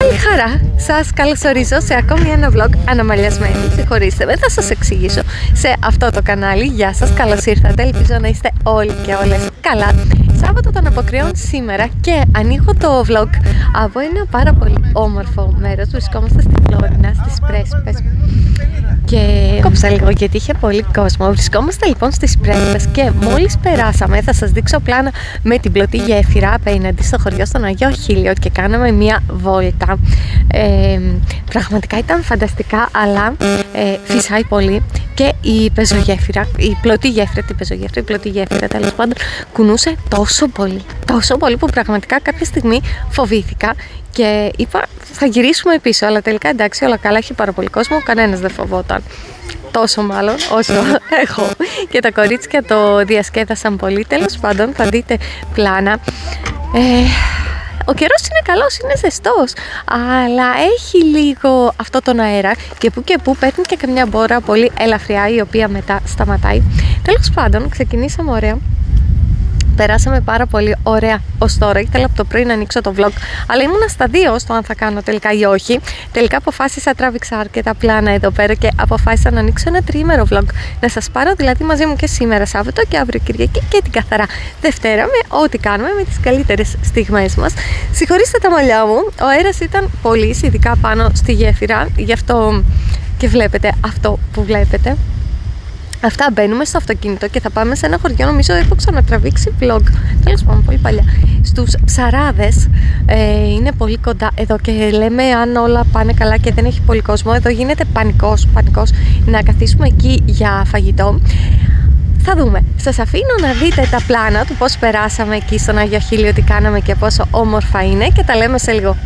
μεγάλη χαρά σας καλωσορίζω σε ακόμη ένα vlog αναμαλιασμένη. Συγχωρήστε με, θα σας εξηγήσω σε αυτό το κανάλι. Γεια σας, καλώς ήρθατε, ελπίζω να είστε όλοι και όλες καλά. Σάββατο των Αποκριών σήμερα και ανοίγω το vlog από ένα πάρα πολύ όμορφο μέρος. Βρισκόμαστε στη Φλόρινα, στις Πρέσπες. Και κόψα λίγο γιατί είχε πολύ κόσμο. Βρισκόμαστε λοιπόν στις Πρέσπες και μόλις περάσαμε, θα σας δείξω πλάνα με την πλωτή γέφυρα απέναντι στο χωριό στον Αγίο Αχίλλειο και κάναμε μία βόλτα. Πραγματικά ήταν φανταστικά, αλλά φυσάει πολύ και η πεζογέφυρα, η πλωτή γέφυρα, η πλωτή γέφυρα τέλος πάντων κουνούσε τόσο πολύ που πραγματικά κάποια στιγμή φοβήθηκα και είπα θα γυρίσουμε πίσω, αλλά τελικά εντάξει, όλα καλά, έχει πάρα πολύ κόσμο, κανένας δεν φοβόταν τόσο μάλλον όσο εγώ και τα κορίτσια το διασκέδασαν πολύ. Τέλος πάντων θα δείτε πλάνα. Ο καιρός είναι καλός, είναι ζεστός, αλλά έχει λίγο αυτό τον αέρα και που παίρνει και καμιά μπόρα πολύ ελαφριά η οποία μετά σταματάει. Τέλος πάντων ξεκινήσαμε ωραία. Περάσαμε πάρα πολύ ωραία ως τώρα. Ήθελα από το πρωί να ανοίξω το vlog, αλλά ήμουνα στα δύο στο αν θα κάνω τελικά ή όχι. Τελικά αποφάσισα, τράβηξα αρκετά πλάνα εδώ πέρα και αποφάσισα να ανοίξω ένα τριήμερο vlog. Να σας πάρω δηλαδή μαζί μου και σήμερα Σάββατο και αύριο Κυριακή και την καθαρά Δευτέρα με ό,τι κάνουμε, με τις καλύτερες στιγμές μας. Συγχωρήστε τα μαλλιά μου, ο αέρας ήταν πολύ, ειδικά πάνω στη γέφυρα, γι' αυτό και βλέπετε αυτό που βλέπετε. Αυτά, μπαίνουμε στο αυτοκίνητο και θα πάμε σε ένα χωριό, νομίζω έχω ξανατραβήξει vlog, τέλος πάντων πολύ παλιά, στους Ψαράδες. Είναι πολύ κοντά εδώ και λέμε αν όλα πάνε καλά και δεν έχει πολύ κόσμο, εδώ γίνεται πανικός να καθίσουμε εκεί για φαγητό. Θα δούμε. Σας αφήνω να δείτε τα πλάνα του πώς περάσαμε εκεί στον Άγιο Αχίλλειο, τι κάναμε και πόσο όμορφα είναι και τα λέμε σε λίγο.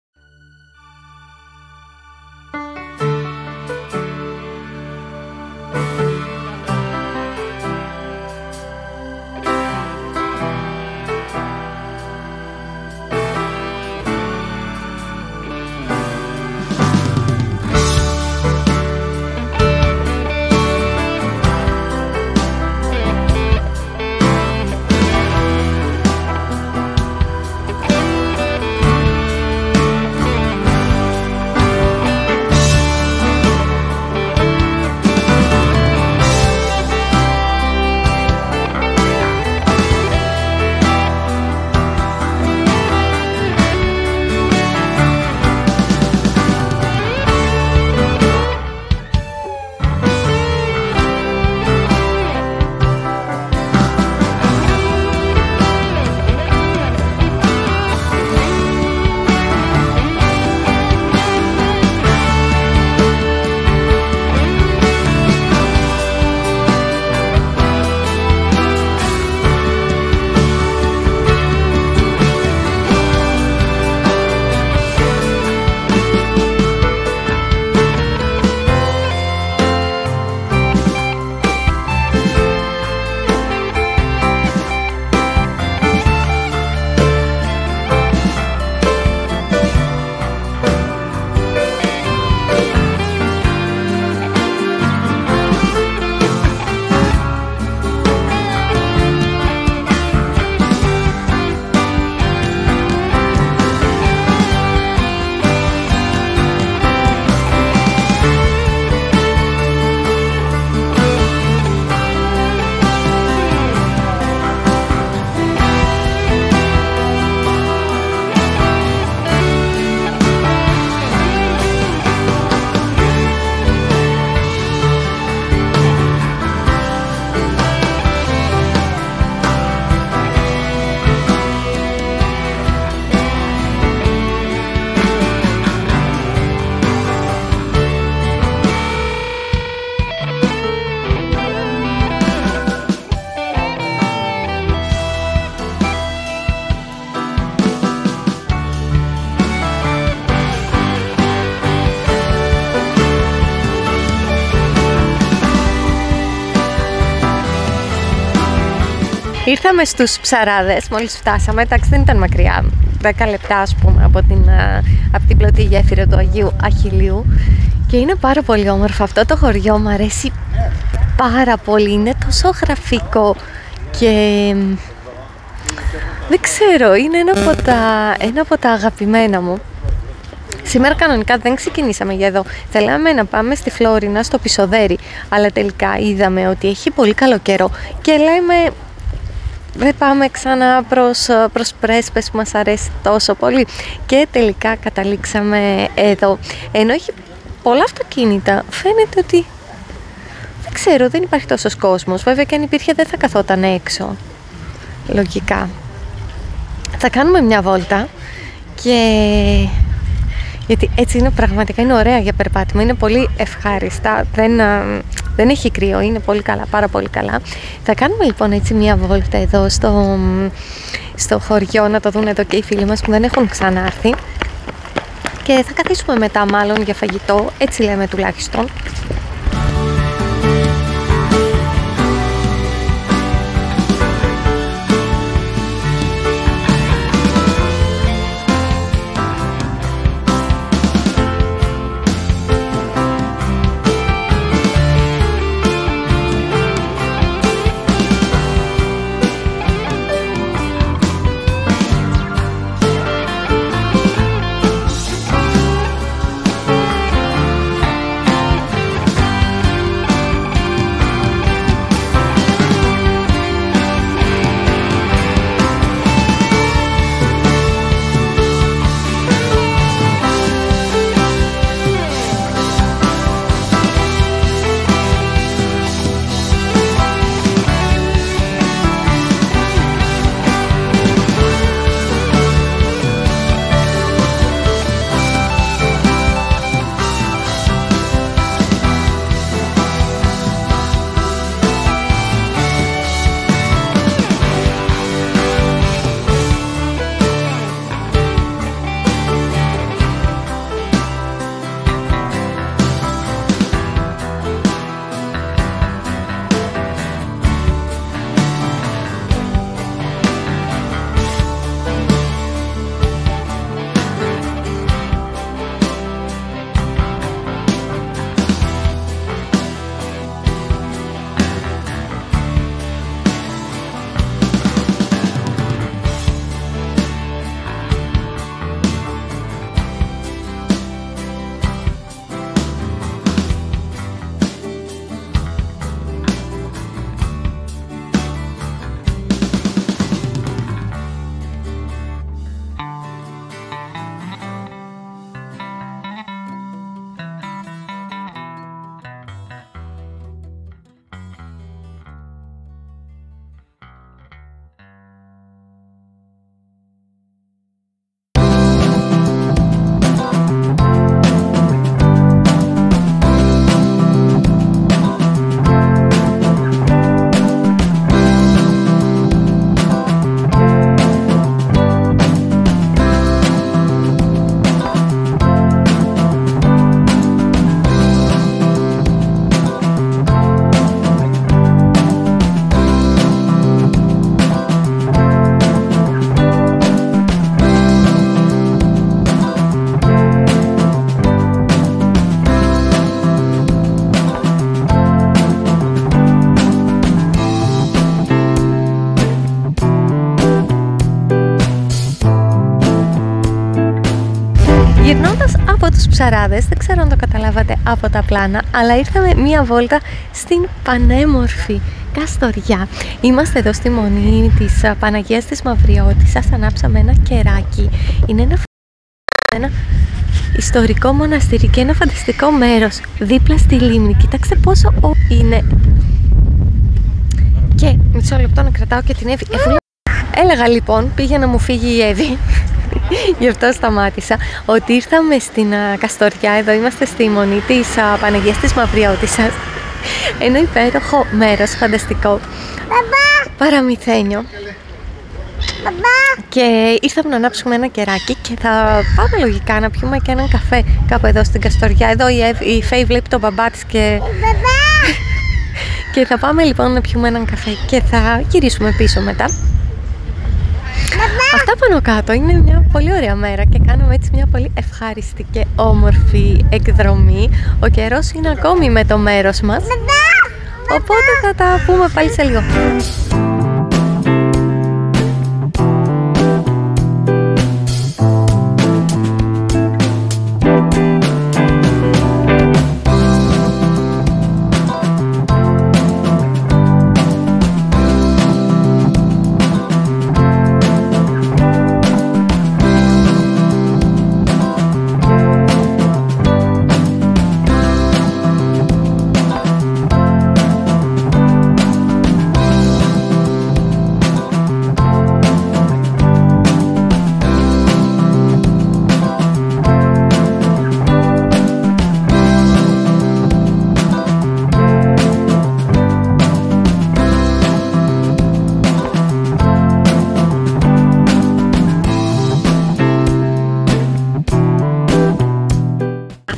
Ήρθαμε στους Ψαράδες, μόλις φτάσαμε, εντάξει δεν ήταν μακριά, 10 λεπτά ας πούμε από την πλωτή γέφυρα του Αγίου Αχιλλείου και είναι πάρα πολύ όμορφο αυτό το χωριό, μου αρέσει πάρα πολύ, είναι τόσο γραφικό και δεν ξέρω, είναι ένα από τα αγαπημένα μου. Σήμερα κανονικά δεν ξεκινήσαμε για εδώ. Θέλαμε να πάμε στη Φλόρινα, στο Πισοδέρι, αλλά τελικά είδαμε ότι έχει πολύ καλό καιρό και λέμε δεν πάμε ξανά προς Πρέσπες που μας αρέσει τόσο πολύ, και τελικά καταλήξαμε εδώ. Ενώ έχει πολλά αυτοκίνητα, φαίνεται ότι δεν ξέρω, δεν υπάρχει τόσος κόσμος. Βέβαια και αν υπήρχε δεν θα καθόταν έξω, λογικά. Θα κάνουμε μια βόλτα, και γιατί έτσι είναι, πραγματικά είναι ωραία για περπάτημα, είναι πολύ ευχάριστα, δεν έχει κρύο, είναι πολύ καλά, πάρα πολύ καλά. Θα κάνουμε λοιπόν έτσι μια βόλτα εδώ στο χωριό, να το δουν εδώ και οι φίλοι μας που δεν έχουν ξανάρθει, και θα καθίσουμε μετά μάλλον για φαγητό, έτσι λέμε τουλάχιστον. Γυρνώντας από τους Ψαράδες, δεν ξέρω αν το καταλάβατε από τα πλάνα, αλλά ήρθαμε μία βόλτα στην πανέμορφη Καστοριά. Είμαστε εδώ στη μονή της Παναγίας της Μαυριώτισσας, ανάψαμε ένα κεράκι. Είναι ένα ιστορικό μοναστήρι και ένα φανταστικό μέρος δίπλα στη λίμνη. Κοιτάξτε πόσο είναι. Και μισό λεπτό να κρατάω και την Εύη. Έλεγα λοιπόν, πήγε να μου φύγει η Εύη. Γι' αυτό σταμάτησα. Ότι ήρθαμε στην Καστοριά. Εδώ είμαστε στη μονή της Παναγίας της Μαυριώτισσας. Ένα υπέροχο μέρος, φανταστικό. Παραμυθένιο. Και ήρθαμε να ανάψουμε ένα κεράκι και θα πάμε λογικά να πιούμε και έναν καφέ κάπου εδώ στην Καστοριά. Εδώ η Φέη βλέπει τον μπαμπά της και θα πάμε λοιπόν να πιούμε έναν καφέ και θα γυρίσουμε πίσω μετά. Αυτά πάνω κάτω είναι μια πολύ ωραία μέρα και κάνουμε έτσι μια πολύ ευχάριστη και όμορφη εκδρομή. Ο καιρός είναι ακόμη με το μέρος μας, οπότε θα τα πούμε πάλι σε λίγο.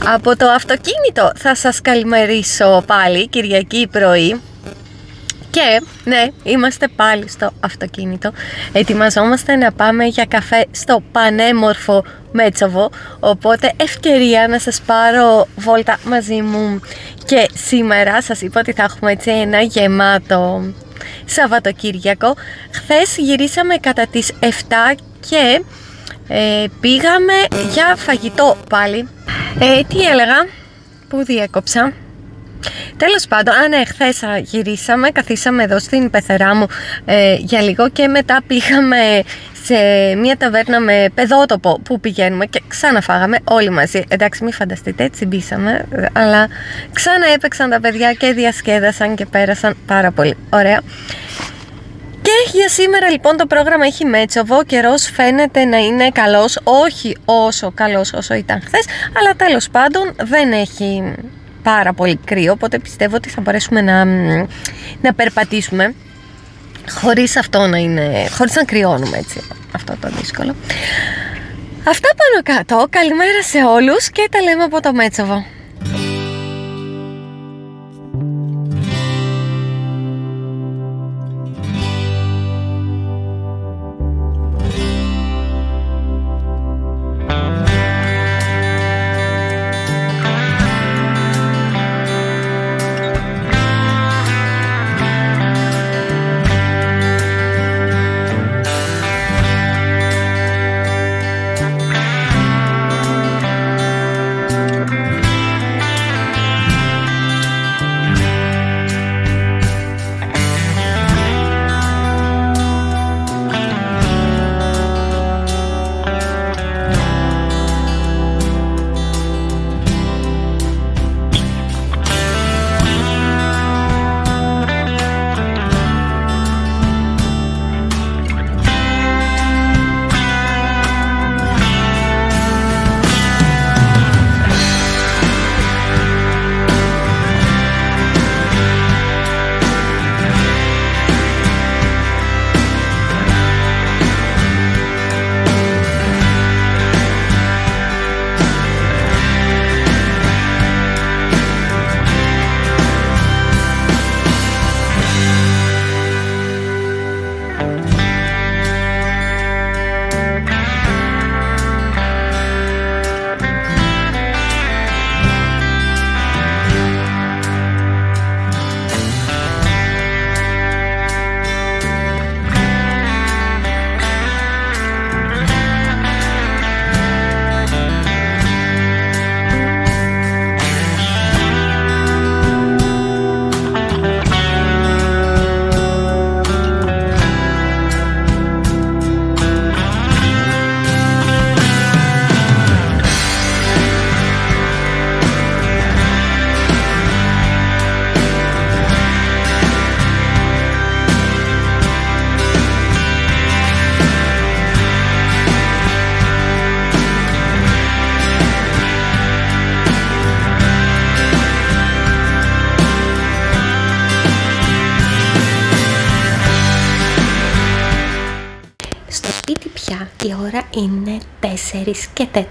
Από το αυτοκίνητο θα σας καλημερίσω πάλι Κυριακή πρωί. Και ναι, είμαστε πάλι στο αυτοκίνητο. Ετοιμαζόμαστε να πάμε για καφέ στο πανέμορφο Μέτσοβο. Οπότε ευκαιρία να σας πάρω βόλτα μαζί μου. Και σήμερα σας είπα ότι θα έχουμε έτσι ένα γεμάτο Σαββατοκύριακο. Χθες γυρίσαμε κατά τις 7 και πήγαμε για φαγητό πάλι. Τι έλεγα, που διέκοψα. Τέλος πάντων, ναι, χθες γυρίσαμε, καθίσαμε εδώ στην πεθερά μου για λίγο και μετά πήγαμε σε μια ταβέρνα με παιδότοπο που πηγαίνουμε και ξαναφάγαμε όλοι μαζί. Εντάξει, μην φανταστείτε, τσιμπήσαμε, αλλά ξανά έπαιξαν τα παιδιά και διασκέδασαν και πέρασαν πάρα πολύ ωραία. Και για σήμερα λοιπόν το πρόγραμμα έχει Μέτσοβο, ο καιρός φαίνεται να είναι καλός, όχι όσο καλός όσο ήταν χθες, αλλά τέλος πάντων δεν έχει πάρα πολύ κρύο, οπότε πιστεύω ότι θα μπορέσουμε να περπατήσουμε χωρίς αυτό να είναι, χωρίς να κρυώνουμε έτσι, αυτό το δύσκολο. Αυτά πάνω κάτω, καλημέρα σε όλους και τα λέμε από το Μέτσοβο. Η ώρα είναι 4 και 4.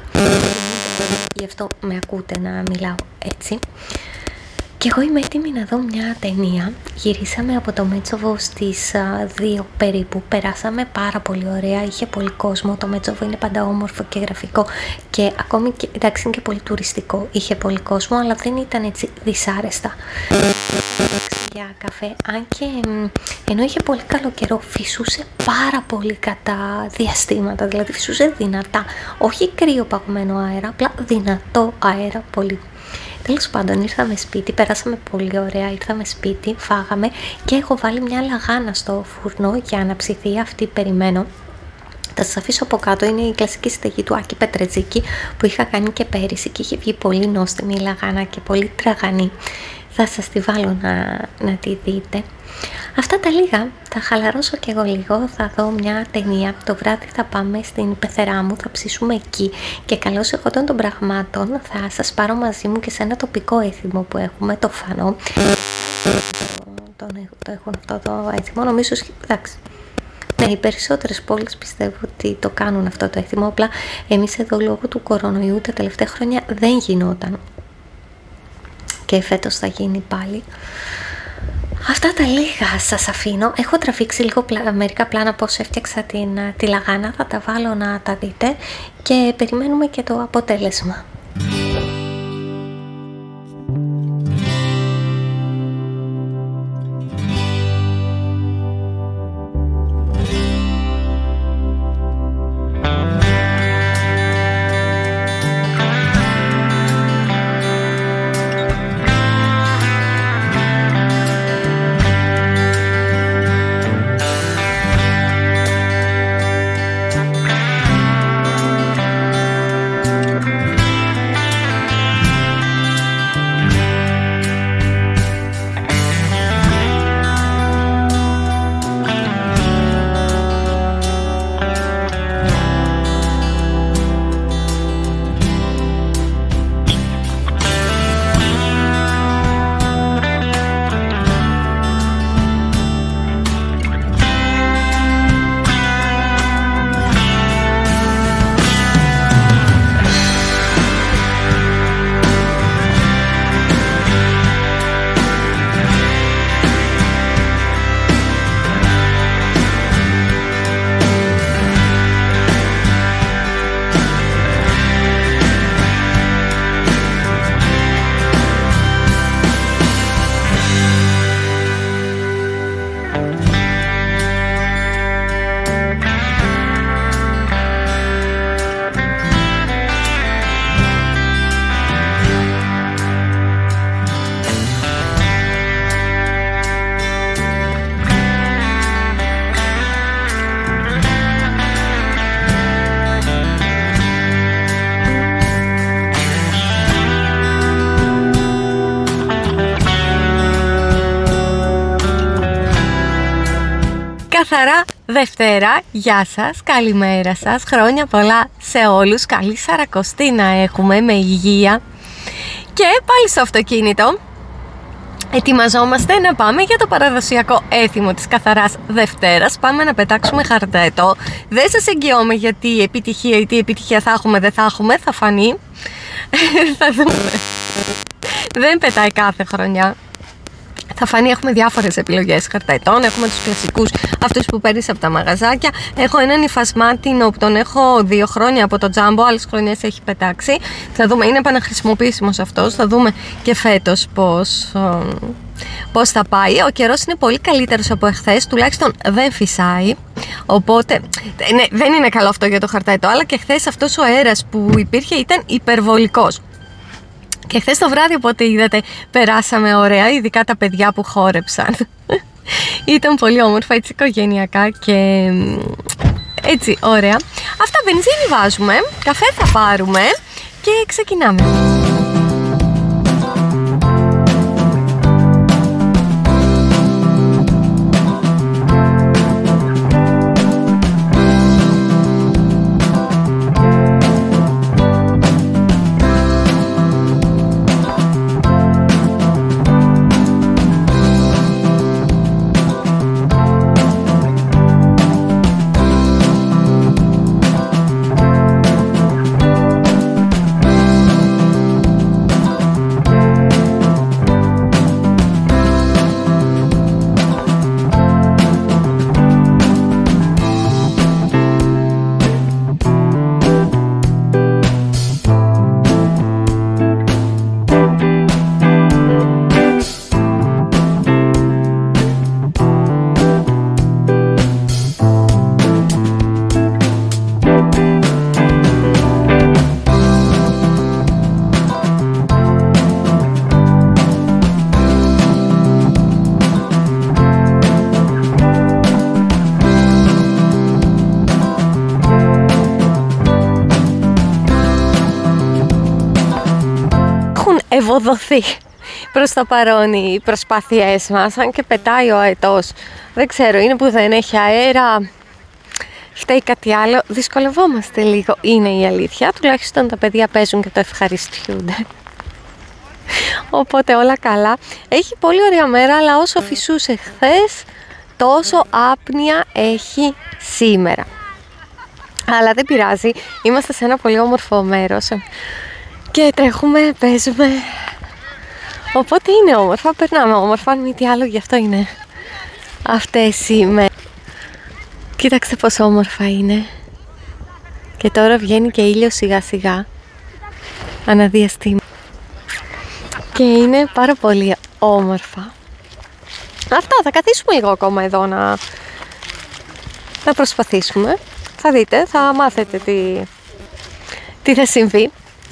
Γι' αυτό με ακούτε να μιλάω έτσι. Και εγώ είμαι έτοιμη να δω μια ταινία. Γυρίσαμε από το Μέτσοβο στις 2 περίπου. Περάσαμε πάρα πολύ ωραία. Είχε πολύ κόσμο. Το Μέτσοβο είναι πάντα όμορφο και γραφικό. Και ακόμη και, εντάξει, είναι και πολύ τουριστικό. Είχε πολύ κόσμο, αλλά δεν ήταν έτσι δυσάρεστα. Για καφέ, αν και ενώ είχε πολύ καλό καιρό, φυσούσε πάρα πολύ κατά διαστήματα, δηλαδή φυσούσε δυνατά, όχι κρύο παγωμένο αέρα, απλά δυνατό αέρα πολύ. Τέλος πάντων, ήρθαμε σπίτι, περάσαμε πολύ ωραία, ήρθαμε σπίτι, φάγαμε και έχω βάλει μια λαγάνα στο φούρνο για να ψηθεί, αυτή περιμένω. Θα σας αφήσω από κάτω, είναι η κλασική συνταγή του Άκη Πετρετζίκη που είχα κάνει και πέρυσι και είχε βγει πολύ νόστιμη η λαγάνα και πολύ τραγανή. Θα σας τη βάλω να τη δείτε. Αυτά τα λίγα, θα χαλαρώσω κι εγώ λίγο, θα δω μια ταινία. Το βράδυ θα πάμε στην πεθερά μου, θα ψήσουμε εκεί. Και καλώς εχόντων των πραγμάτων θα σας πάρω μαζί μου και σε ένα τοπικό έθιμο που έχουμε, το Φανό. Το έχουν αυτό το έθιμο, νομίζω, εντάξει. Ναι, οι περισσότερες πόλεις πιστεύω ότι το κάνουν αυτό το έθιμο, απλά εμείς εδώ λόγω του κορονοϊού τα τελευταία χρόνια δεν γινόταν. Και φέτος θα γίνει πάλι. Αυτά τα λίγα σας αφήνω. Έχω τραβήξει λίγο μερικά πλάνα πώς έφτιαξα τη λαγάνα. Θα τα βάλω να τα δείτε και περιμένουμε και το αποτέλεσμα. Καθαρά Δευτέρα, γεια σας, καλημέρα σας, χρόνια πολλά σε όλους, καλή Σαρακοστή να έχουμε με υγεία. Και πάλι στο αυτοκίνητο ετοιμαζόμαστε να πάμε για το παραδοσιακό έθιμο της Καθαράς Δευτέρας. Πάμε να πετάξουμε χαρταετό. Δεν σας εγγυώμαι γιατί επιτυχία ή τι επιτυχία θα έχουμε, δεν θα έχουμε, θα φανεί. Θα δούμε. Δεν πετάει κάθε χρονιά. Θα φανεί, έχουμε διάφορες επιλογές χαρταετών. Έχουμε τους κλασικούς, αυτούς που παίρνεις από τα μαγαζάκια. Έχω έναν υφασμάτινο που τον έχω 2 χρόνια από το Jumbo, άλλες χρονιές έχει πετάξει. Θα δούμε, είναι επαναχρησιμοποιήσιμος αυτός. Θα δούμε και φέτος πώς θα πάει. Ο καιρός είναι πολύ καλύτερος από εχθές, τουλάχιστον δεν φυσάει. Οπότε, ναι, δεν είναι καλό αυτό για το χαρταετό, αλλά και χθες αυτός ο αέρας που υπήρχε ήταν υπερβολικός. Και χθες το βράδυ, οπότε είδατε, περάσαμε ωραία, ειδικά τα παιδιά που χόρεψαν. Ήταν πολύ όμορφα, έτσι οικογενειακά και έτσι ωραία. Αυτά, βενζίνη βάζουμε, καφέ θα πάρουμε και ξεκινάμε. Ευοδοθεί προς το παρόν οι προσπάθειές μας, αν και πετάει ο αετός. Δεν ξέρω, είναι που δεν έχει αέρα, φταίει κάτι άλλο, δυσκολευόμαστε λίγο, είναι η αλήθεια. Τουλάχιστον τα παιδιά παίζουν και το ευχαριστιούνται. Οπότε όλα καλά. Έχει πολύ ωραία μέρα, αλλά όσο φυσούσε χθες, τόσο άπνοια έχει σήμερα. Αλλά δεν πειράζει, είμαστε σε ένα πολύ όμορφο μέρος και τρέχουμε, παίζουμε, οπότε είναι όμορφα, περνάμε όμορφα, αν μη τι άλλο, γι' αυτό είναι αυτές οι μέρες. Κοίταξτε πόσο όμορφα είναι. Και τώρα βγαίνει και ήλιος σιγά σιγά, αναδιαστήμα. Και είναι πάρα πολύ όμορφα. Αυτά, θα καθίσουμε λίγο ακόμα εδώ να προσπαθήσουμε. Θα δείτε, θα μάθετε τι θα συμβεί.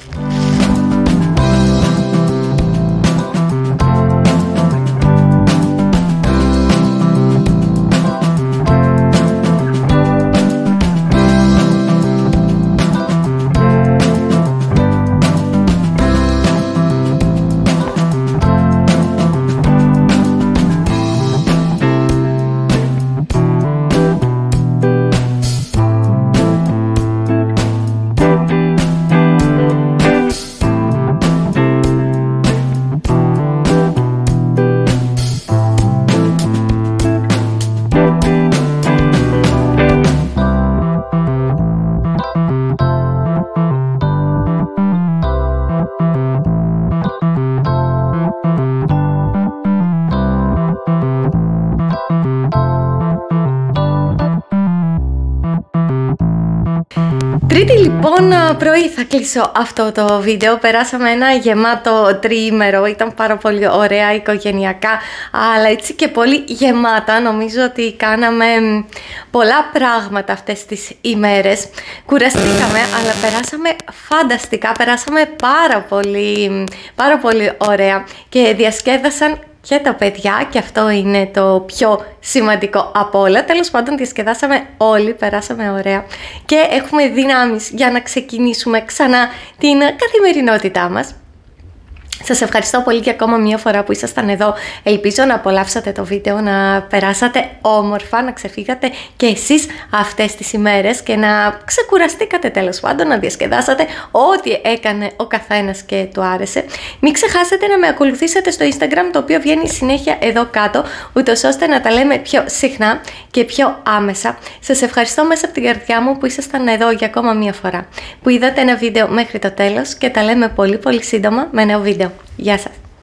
Τρίτη λοιπόν πρωί θα κλείσω αυτό το βίντεο. Περάσαμε ένα γεμάτο τριήμερο, ήταν πάρα πολύ ωραία οικογενειακά, αλλά έτσι και πολύ γεμάτα. Νομίζω ότι κάναμε πολλά πράγματα αυτές τις ημέρες. Κουραστήκαμε, αλλά περάσαμε φανταστικά, περάσαμε πάρα πολύ ωραία και διασκέδασαν και τα παιδιά, και αυτό είναι το πιο σημαντικό από όλα. Τέλος πάντων, διασκεδάσαμε όλοι, περάσαμε ωραία και έχουμε δυνάμεις για να ξεκινήσουμε ξανά την καθημερινότητά μας. Σας ευχαριστώ πολύ και ακόμα μία φορά που ήσασταν εδώ. Ελπίζω να απολαύσατε το βίντεο, να περάσατε όμορφα, να ξεφύγατε και εσείς αυτές τις ημέρες και να ξεκουραστήκατε, τέλος πάντων, να διασκεδάσατε ό,τι έκανε ο καθένας και του άρεσε. Μην ξεχάσετε να με ακολουθήσετε στο Instagram, το οποίο βγαίνει συνέχεια εδώ κάτω, ούτως ώστε να τα λέμε πιο συχνά και πιο άμεσα. Σας ευχαριστώ μέσα από την καρδιά μου που ήσασταν εδώ για ακόμα μία φορά, που είδατε ένα βίντεο μέχρι το τέλος, και τα λέμε πολύ σύντομα με νέο βίντεο. Γεια σας!